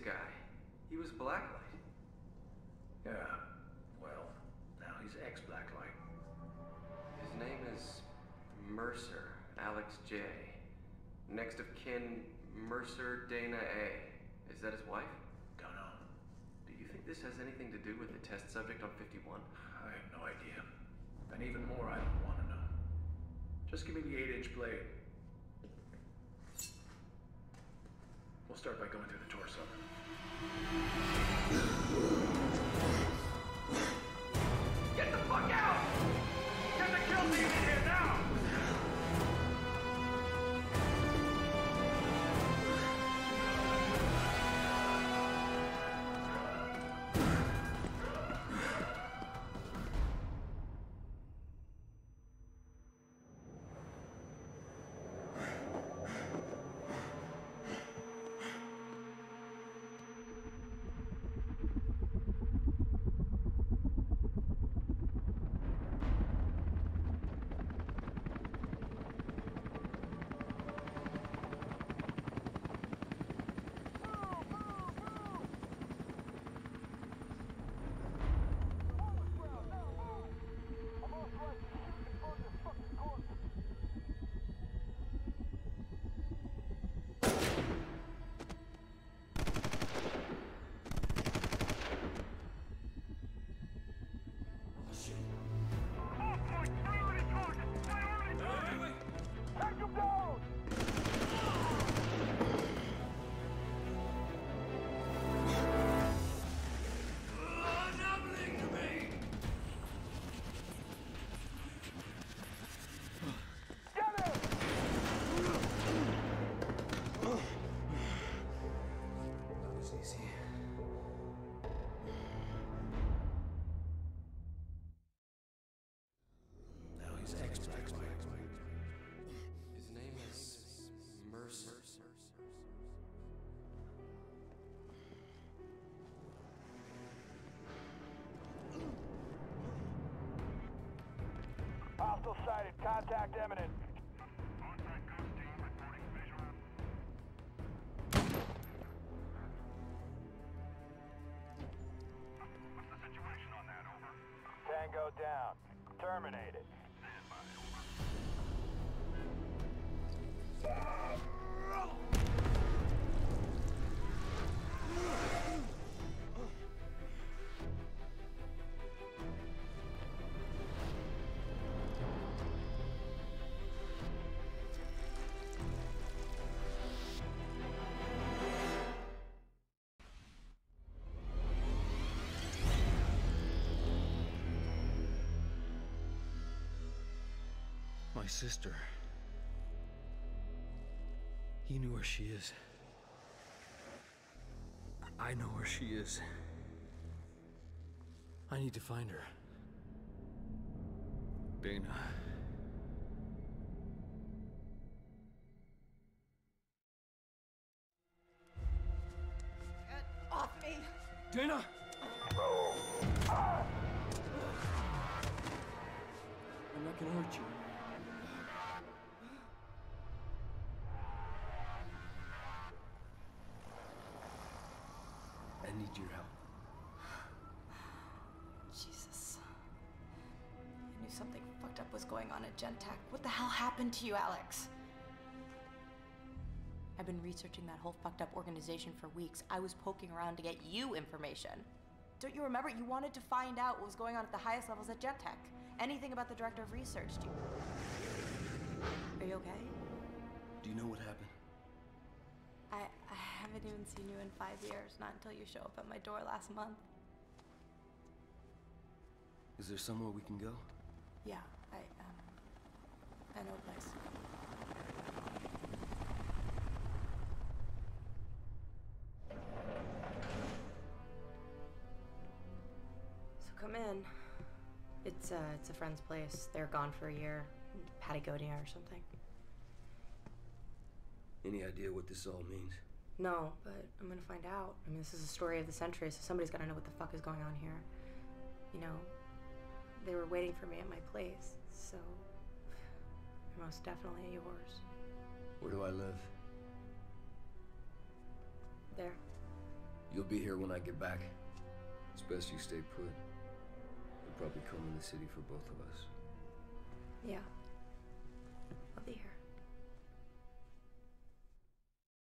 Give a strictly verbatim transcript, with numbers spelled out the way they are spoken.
guy. He was Blacklight. Yeah, well, now he's ex-Blacklight. His name is Mercer, Alex J. Next of kin, Mercer Dana A. Is that his wife? Don't know. Do you think this has anything to do with the test subject on fifty-one? I have no idea. And even more, I don't want to know. Just give me the eight-inch blade. We'll start by going through the torso. Get the fuck out! Get the kill team in here now! His name is Mercer. Hostile sighted. Contact imminent. On-site ghost team reporting visual. What's the situation on that, over? Tango down. Terminated. Stand by, over. My sister. He knew where she is. I know where she is. I need to find her. Dana. Get off me! Dana! I'm not gonna hurt you. I need your help. Jesus. I knew something fucked up was going on at Gentek. What the hell happened to you, Alex? I've been researching that whole fucked up organization for weeks. I was poking around to get you information. Don't you remember? You wanted to find out what was going on at the highest levels at Gentek. Anything about the director of research. Do you... Are you okay? Do you know what happened? I, I haven't even seen you in five years, not until you show up at my door last month. Is there somewhere we can go? Yeah, I, um, I know a place. So come in. It's, uh, it's a friend's place. They're gone for a year. Patagonia or something. Any idea what this all means? No, but I'm gonna find out. I mean, this is a story of the century, so somebody's gotta know what the fuck is going on here. You know, they were waiting for me at my place, so they're most definitely yours. Where do I live? There. You'll be here when I get back. It's best you stay put. They'll probably come in the city for both of us. Yeah.